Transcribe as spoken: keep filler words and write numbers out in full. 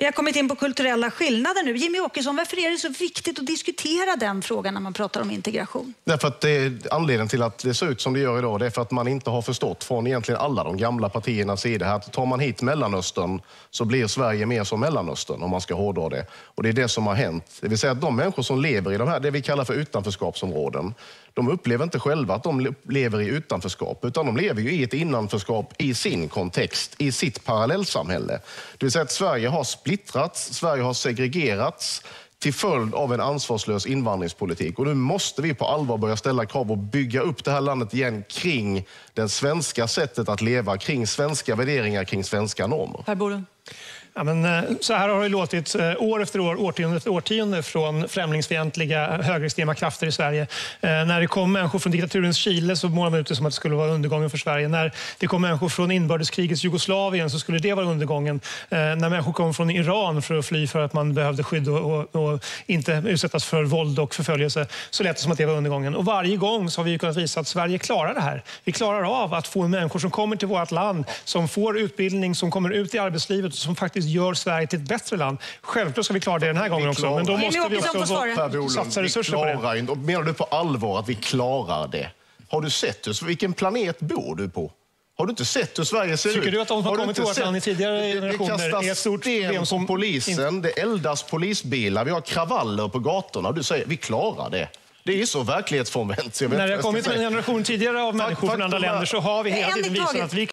Vi har kommit in på kulturella skillnader nu. Jimmy Åkesson, varför är det så viktigt att diskutera den frågan när man pratar om integration? Därför att det är anledningen till att det ser ut som det gör idag. Det är för att man inte har förstått från egentligen alla de gamla partiernas sida här att tar man hit Mellanöstern så blir Sverige mer som Mellanöstern, om man ska hårdra det. Och det är det som har hänt. Det vill säga att de människor som lever i de här, det vi kallar för utanförskapsområden, de upplever inte själva att de lever i utanförskap, utan de lever ju i ett innanförskap i sin kontext, i sitt parallellsamhälle. Det vill säga att Sverige har splittrats, Sverige har segregerats till följd av en ansvarslös invandringspolitik. Och nu måste vi på allvar börja ställa krav och bygga upp det här landet igen kring det svenska sättet att leva, kring svenska värderingar, kring svenska normer. Per Bolund. Ja, men, så här har det låtit år efter år, årtionde efter årtionde från främlingsfientliga högerextrema krafter i Sverige. Eh, när det kom människor från diktaturens Chile så målade man ut det som att det skulle vara undergången för Sverige. När det kom människor från inbördeskrigets Jugoslavien så skulle det vara undergången. Eh, när människor kom från Iran för att fly för att man behövde skydd och, och, och inte utsättas för våld och förföljelse så lät det som att det var undergången. Och varje gång så har vi kunnat visa att Sverige klarar det här. Vi klarar av att få människor som kommer till vårt land, som får utbildning, som kommer ut i arbetslivet och som faktiskt gör Sverige till ett bättre land. Självklart ska vi klara det den här gången också. Men då måste vi också satsa resurser på det. Och menar du på allvar att vi klarar det? Har du sett oss? Vilken planet bor du på? Har du inte sett hur Sverige ser ut? Tycker du att de som har kommit till vårt land i tidigare generationer är ett stort problem som polisen, det eldas polisbilar, vi har kravaller på gatorna och du säger vi klarar det. Det är så verklighetsfrånvänt. När det har kommit en generation tidigare av människor från andra länder så har vi hela tiden visat att vi